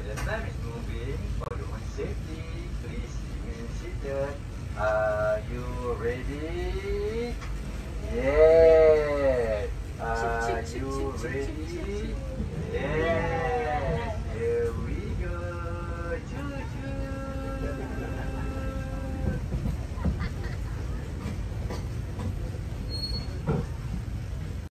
the time is moving. For your own safety, please remain seated. Are you ready? Yes. Are you ready? Yes.